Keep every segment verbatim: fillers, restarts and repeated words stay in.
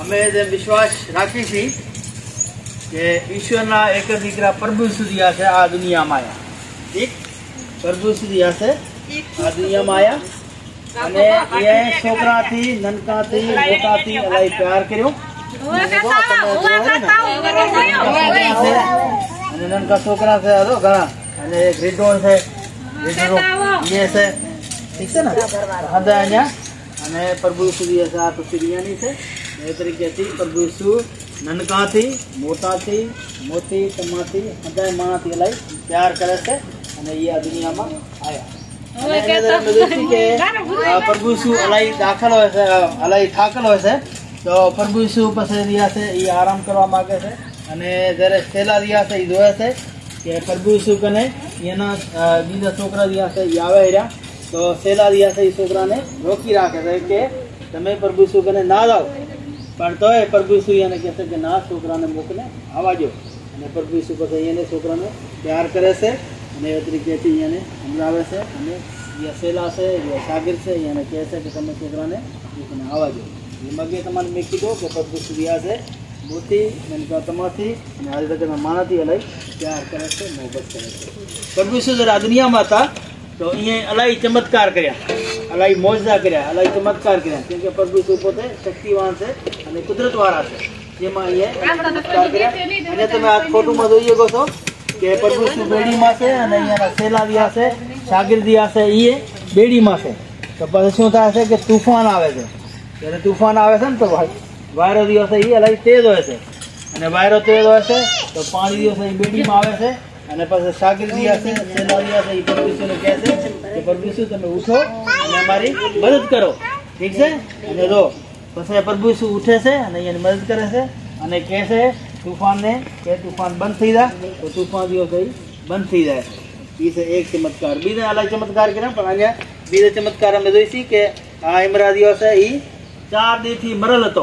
અમે જે વિશ્વાસ રાખી છે કે ઈશ્વરના એક દીકરા પ્રભુ સુધી છે આ દુનિયામાં આયા ઠીક પ્રભુ સુધી છે આ દુનિયામાં આયા અને એ છોકરાથી નનકાથી મોટાથી અલાઈ પ્યાર કર્યો અને નનકા છોકરા છે આ ઘણા અને ગ્રેડો છે ગ્રેડો એ છે ઠીક છે ને હદા અહીંયા અને પ્રભુ સુધી છે આ તો સિરિયાની છે એ તરીકેથી પ્રભુ ઈસુ નનકાથી મોટાથી મોટી તમાથી હૃદય માણાથી અલાઈ પ્યાર કરે છે અને એ આ દુનિયામાં આવ્યા પ્રભુ ઈસુ અલાઈ દાખલ હોય છે અલાઈ થાકેલ હોય છે તો પ્રભુ ઈસુ પાસે રહ્યા છે એ આરામ કરવા માંગે છે અને જ્યારે છેલ્લા રહ્યા છે એ જોવે છે કે પ્રભુ ઈસુ કને એના બીજા છોકરા રહ્યા છે એ આવે રહ્યા તો છેલ્લા રહ્યા છે એ છોકરાને રોકી રાખે છે કે તમે પ્રભુ ઈસુ કને ના જાઓ પણ તોય પ્રભુ ઈસુ એને કહે છે કે ના છોકરાને મોકલે આવવાજો અને પ્રભુ ઈસુ પછી એને છોકરાને પ્યાર કરે છે અને એ તરીકેથી એને સમજાવે છે અને એ સેલા છે એ શાગીર છે એને કહે છે કે તમે છોકરાને મોકલે આવવાજો એમાં કે તમારે મેં કીધું કે પ્રભુ ઈસુ રહ્યા છે મોટી તમાથી અને આ રીતે માણાથી અલાઈ પ્યાર કરે છે મોહબત કરે છે પ્રભુ ઈસુ જ્યારે આ દુનિયામાં હતા તો અહીંયા અલાઈ ચમત્કાર કર્યા અલાઈ મોજદા કર્યા અલાઈ ચમત્કાર કર્યા કેમ કે પ્રભુ ઈસુ પોતે શક્તિવાન છે અને કુદરતવાળા છે જેમાં અહીંયા ચમત્કાર કર્યા અને તમે આ ફોટોમાં જોઈ શકો છો કે પ્રભુ ઈસુ બેડીમાં છે અને અહીંયાના સેલાવિયા છે શાગીરદિયા છે એ બેડીમાં છે તો પછી શું થાય છે કે તુફાન આવે છે જ્યારે તુફાન આવે છે ને તો વાયરો દિવસ એ અલાઈ તેજ હોય છે અને વાયરો તેજ હોય છે તો પાણી દિવસ એ બેડીમાં આવે છે અને પછી શાગીરદિયા છે સેલાવિયા છે એ પ્રભુ ઈસુને કહે છે કે પ્રભુ ઈસુ તમે ઉઠો અને અમારી મદદ કરો ઠીક છે અને જો પછી પ્રભુ ઈસુ ઉઠે છે અને એની મદદ કરે છે અને કહે છે તૂફાનને કે તૂફાન બંધ થઈ જાય તો તૂફાન દિવસ એ બંધ થઈ જાય એ છે એક ચમત્કાર બીજા અલગ ચમત્કાર કર્યા પણ અહીંયા બીજા ચમત્કાર અમે જોઈશી કે આ ઇમરા દિવસ એ ચાર દીથી મરેલ હતો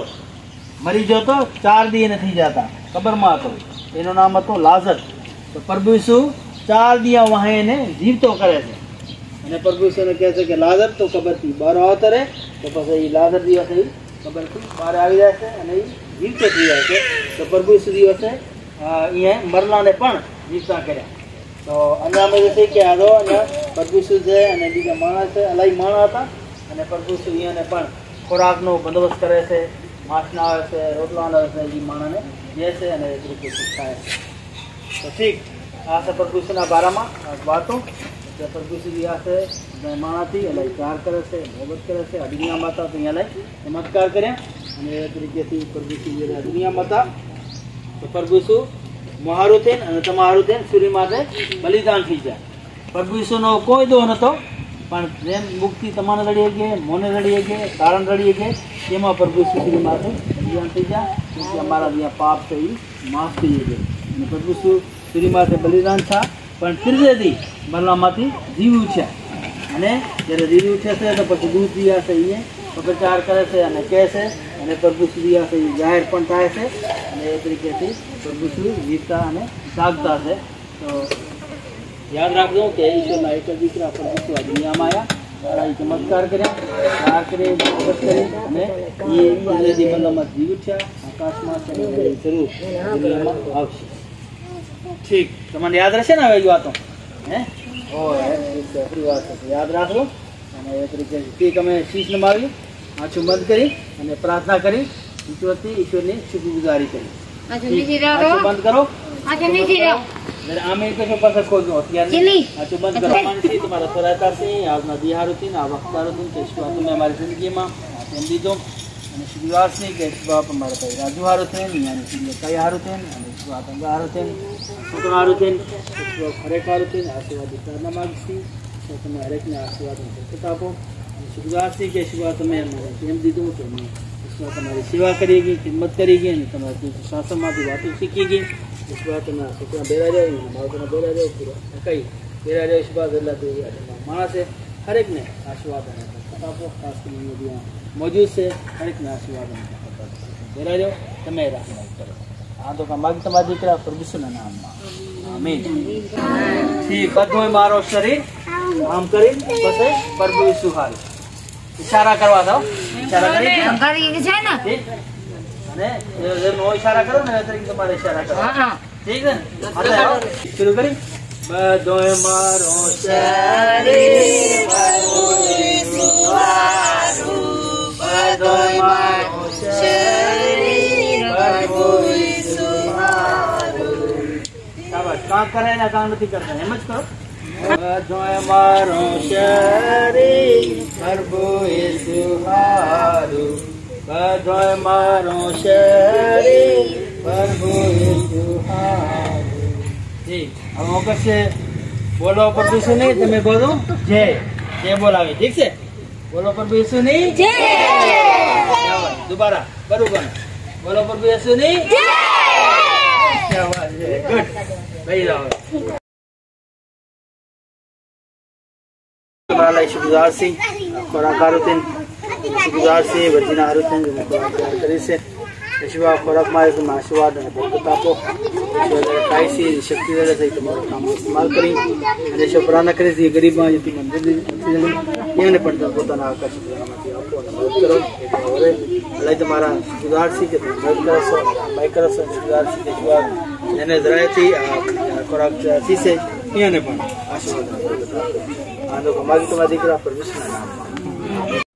મરી ગયો તો ચાર દી નથી જતા કબરમાં હતો એનું નામ હતું લાઝર તો પ્રભુ ઈસુ ચાર દિયા વાહે એને જીવતો કરે છે અને પ્રભુ ઈસુને કહે છે કે લાઝર તો કબરથી બહાર આવતો રહે તો પછી એ લાઝર દિવસે કબરથી બહાર આવી જાય છે અને એ જીવતો થઈ જાય છે તો પ્રભુ ઈસુ દિવસે અહીંયા મરલાને પણ જીવતા કર્યા તો અહીંયા અમે જશે કે આ જો અહીંયા પ્રભુ ઈસુ છે અને બીજા માણસ છે અલાઈ માણસ હતા અને પ્રભુ ઈસુ અહીંયાને પણ ખોરાકનો બંદોબસ્ત કરે છે માછના આવે છે રોટલાનો આવે છે એ માણસને જે છે અને એ રીતે ખાય છે તો ઠીક આ છે પ્રભુ ઈસુના બારામાં વાતો કે પ્રભુ ઈસુ આ છે માણાથી એટલે પ્યાર કરે છે મોહબત કરે છે આ દુનિયામાં હતા તો અહીંયા લઈ ચમત્કાર કર્યા અને એ તરીકેથી પ્રભુ ઈસુ આ દુનિયામાં હતા તો પ્રભુ ઈસુ મહારું થઈને અને તમારું થઈને સૂર્ય માટે બલિદાન થઈ જાય પ્રભુ ઈસુનો કોઈ દો નહોતો પણ જેમ મુક્તિ તમારે રડીએ ગયે મોને રડીએ ગયે કારણ રડીએ ગયે તેમાં પ્રભુ ઈસુ સૂર્ય માટે બલિદાન થઈ જાય કે અમારા જ્યાં પાપ છે એ માફ થઈ જાય અને પ્રભુ ઈસુ સૂર્ય માટે બલિદાન થયા પણ ત્રીજે દી મરલામાંથી જીવ ઉઠ્યા અને જ્યારે જીવ ઉઠે છે તો પછી દૂધ દિયા છે એ પ્રચાર કરે છે અને કહે છે અને પ્રભુ દિયા છે એ જાહેર પણ થાય છે અને એ તરીકેથી પ્રભુ જીવતા અને જાગતા છે તો યાદ રાખજો કે ઈશ્વરના એક જ દીકરા પ્રભુ આ દુનિયામાં આવ્યા એ ચમત્કાર કર્યા પ્યાર કરી મદદ કરી અને એ અંગ્રેજી મરલામાં જીવ ઉઠ્યા આકાશમાં જરૂર દુનિયામાં આવશે ઠીક તમને યાદ રહેશે ને હવે એ વાતો હે ઓ આપણી વાત યાદ રાખો અને એ તરીકે ઠીક અમે શીશ નમાવી આંખો બંધ કરી અને પ્રાર્થના કરી ઈશ્વરથી ઈશ્વરની શુક્રગુજારી કરી આંખો બંધ કરો આમે કશો પાસે ખોજો અત્યારે આંખો બંધ કરો માનસી તમારા સહાયતાથી આજના દિહારુથી આ વખતારુથી કે તમે અમારી જિંદગીમાં તેમ દીધો અને શુક્રવારથી કે બાપ અમારા કઈ રાજુ હારું થઈને યાની કઈ હારું થઈને અને બાપ અંગા હારું થઈને છોકરા હારું થઈને હરેક હારું થઈને આશીર્વાદ વિસ્તારના માગથી તો તમે હરેકને આશીર્વાદ આપો અને શુક્રવારથી કે શુક્રવાર તમે અમારે તેમ દીધું તો અમે ઈશ્વર તમારી સેવા કરી ગઈ કિંમત કરી ગઈ અને તમારી શાસનમાંથી વાતો શીખી ગઈ ઈશ્વર તમે છોકરા બેરા રહ્યો બાળકોને બેરા રહ્યો પૂરો કઈ બેરા રહ્યો ઈશ્વર એટલા માણસે હરેકને આશીર્વાદ આપો ખાસ કરીને મોજૂદ છે હરેકને આશીર્વાદ બેરા રહ્યો તમે રાખવા કરો આ તો માગ તમારા દીકરા પ્રભુના નામમાં આમીન ઠીક બધો મારો શરીર આમ કરી પછી પ્રભુ ઈસુ હાલ ઈશારા કરવા દો ઈશારા કરી કરી છે ને અને એ નો ઈશારા કરો ને એ તરીકે તમારે ઈશારા કરો. હા હા ઠીક છે ને. હા શરૂ કરી. બધોય મારો શરીર બધોય મારો શરીર કામ કરે ને કામ નથી કરતા એમ જ કરો. બધોય મારો શરીર પ્રભુ ઈસુ હારું બધોય મારો શરીર પ્રભુ ઈસુ હારું. ઠીક હવે ઓકે છે. બોલો પ્રભુ ઈસુ નહીં તમે બોલો જય જય બોલાવી. ઠીક છે બોલો પ્રભુ ઈસુ નહીં જય. दोबारा बरोबर बोलो प्रभु यीशु नहीं जय. गुड भाई जाओ तुम्हारा शुक्रगुजार सी खोराकार होते शुक्रगुजार सी वर्जिना होते हैं जो खोराक करे से शिवा खोराक मारे तो आशीर्वाद અને બરકત આપો. કાયસી શક્તિ દે છે તમારું કામ ઇસ્તેમાલ કરી અને જો પ્રાર્થના કરે છે ગરીબમાં યતી મંદિર એને પણ પોતાના આકાશ માંથી આપો અને મદદ કરો. હવે અલ્લાહ તમારા શુક્રગુजार છે કે મદદ કરો છો ભાઈ કરો છો શુક્રગુजार છે કે જવાબ એને જરાયથી ખોરાક થી છે એને પણ આશીર્વાદ આપો. આ તો કમાવી તમારા દીકરા પર વિશ્વાસ